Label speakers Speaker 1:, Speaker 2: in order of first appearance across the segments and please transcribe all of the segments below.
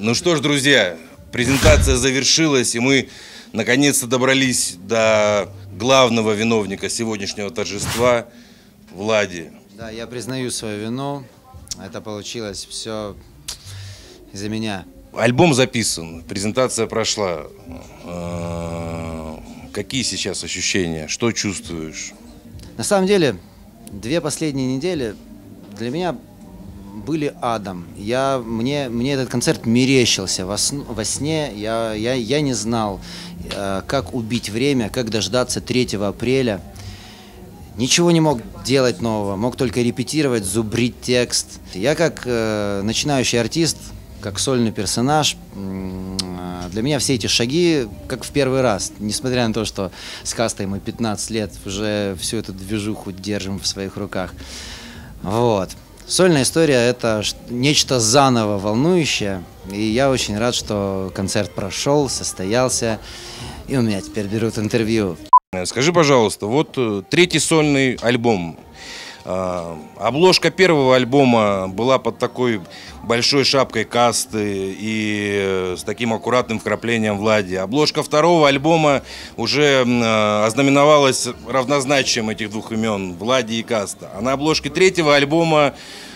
Speaker 1: Ну что ж, друзья, презентация завершилась, и мы наконец-то добрались до главного виновника сегодняшнего торжества – Влади.
Speaker 2: Да, я признаю свою вину. Это получилось все из-за меня.
Speaker 1: Альбом записан, презентация прошла. Какие сейчас ощущения? Что чувствуешь?
Speaker 2: На самом деле, 2 последние недели для меня были адом. Мне этот концерт мерещился. Во сне я не знал, как убить время, как дождаться 3 апреля. Ничего не мог делать нового, мог только репетировать, зубрить текст. Я как начинающий артист, как сольный персонаж, для меня все эти шаги как в первый раз. Несмотря на то, что с Кастой мы 15 лет уже всю эту движуху держим в своих руках. Вот. Сольная история – это нечто заново волнующее. И я очень рад, что концерт прошел, состоялся, и у меня теперь берут интервью.
Speaker 1: Скажи, пожалуйста, вот 3-й сольный альбом. Обложка 1-го альбома была под такой большой шапкой Касты и с таким аккуратным вкраплением Влади. Обложка 2-го альбома уже ознаменовалась равнозначием этих 2 имен – Влади и Каста. А на обложке 3-го альбома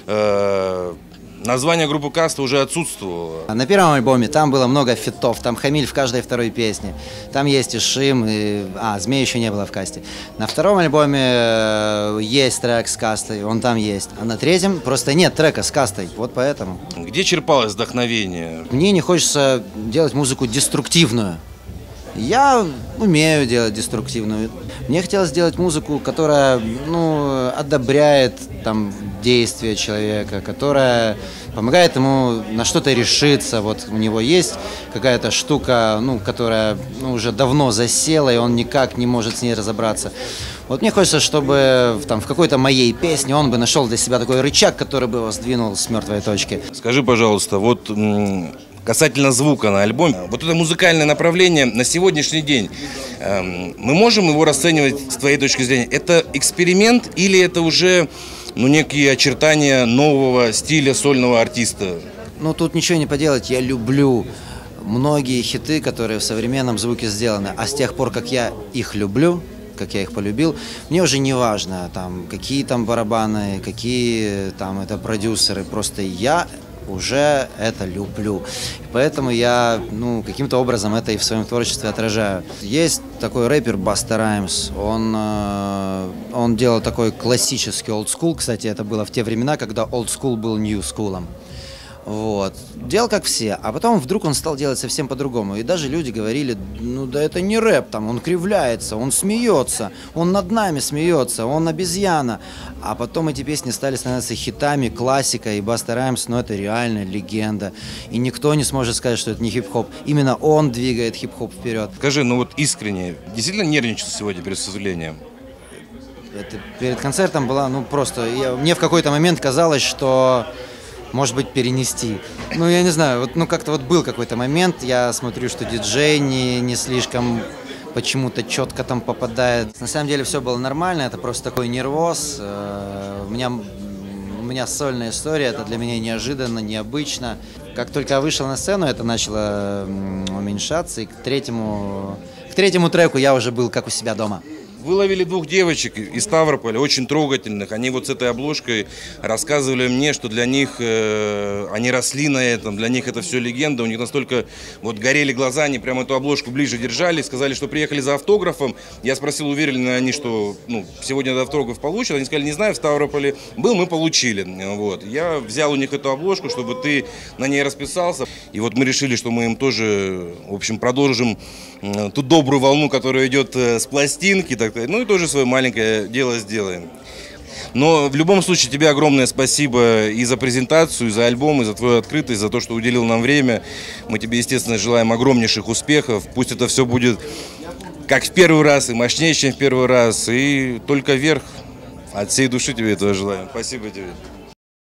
Speaker 1: название группы Каста уже отсутствовало.
Speaker 2: На 1-м альбоме там было много фитов, там Хамиль в каждой 2-й песне. Там есть и Шим, Змей еще не было в Касте. На 2-м альбоме есть трек с Кастой, он там есть. А на 3-м просто нет трека с Кастой, вот поэтому.
Speaker 1: Где черпалось вдохновение?
Speaker 2: Мне не хочется делать музыку деструктивную. Я умею делать деструктивную. Мне хотелось сделать музыку, которая, одобряет там действия человека, которая помогает ему на что-то решиться. Вот у него есть какая-то штука, которая уже давно засела, и он никак не может с ней разобраться. Вот мне хочется, чтобы в какой-то моей песне он бы нашел для себя такой рычаг, который бы его сдвинул с мертвой точки.
Speaker 1: Скажи, пожалуйста, вот касательно звука на альбоме, вот это музыкальное направление на сегодняшний день, мы можем его расценивать с твоей точки зрения? Это эксперимент или это уже некие очертания нового стиля сольного артиста?
Speaker 2: Тут ничего не поделать, я люблю многие хиты, которые в современном звуке сделаны, а с тех пор, как я их люблю, как я их полюбил, мне уже не важно, какие там барабаны, какие там это продюсеры, просто я уже это люблю. Поэтому я, каким-то образом это и в своем творчестве отражаю. Есть такой рэпер Busta Rhymes, он делал такой классический олдскул, кстати, это было в те времена, когда олдскул был нью-скулом. Вот. Делал как все, а потом вдруг он стал делать совсем по-другому. И даже люди говорили, да это не рэп, он кривляется, он смеется, он над нами смеется, он обезьяна. А потом эти песни стали становиться хитами, классикой, и Busta Rhymes, это реально легенда. И никто не сможет сказать, что это не хип-хоп. Именно он двигает хип-хоп вперед.
Speaker 1: Скажи, искренне, действительно нервничал сегодня перед выступлением?
Speaker 2: Перед концертом была, мне в какой-то момент казалось, что может быть, перенести. Я не знаю, как-то был какой-то момент, я смотрю, что диджей не слишком почему-то четко там попадает. На самом деле все было нормально, это просто такой нервоз. У меня сольная история, это для меня неожиданно, необычно. Как только я вышел на сцену, это начало уменьшаться, и к третьему треку я уже был как у себя дома.
Speaker 1: Вы ловили 2 девочек из Ставрополя, очень трогательных. Они с этой обложкой рассказывали мне, что для них, они росли на этом, для них это все легенда. У них настолько горели глаза, они прямо эту обложку ближе держали, сказали, что приехали за автографом. Я спросил, уверены ли они, что сегодня этот автограф получат. Они сказали, не знаю, в Ставрополе был, мы получили. Я взял у них эту обложку, чтобы ты на ней расписался. И мы решили, что мы им тоже, в общем, продолжим ту добрую волну, которая идет с пластинки, и тоже свое маленькое дело сделаем. Но в любом случае тебе огромное спасибо и за презентацию, и за альбом, и за твою открытость, за то, что уделил нам время. Мы тебе, естественно, желаем огромнейших успехов. Пусть это все будет как в первый раз, и мощнее, чем в первый раз, и только вверх. От всей души тебе этого желаем. Спасибо тебе.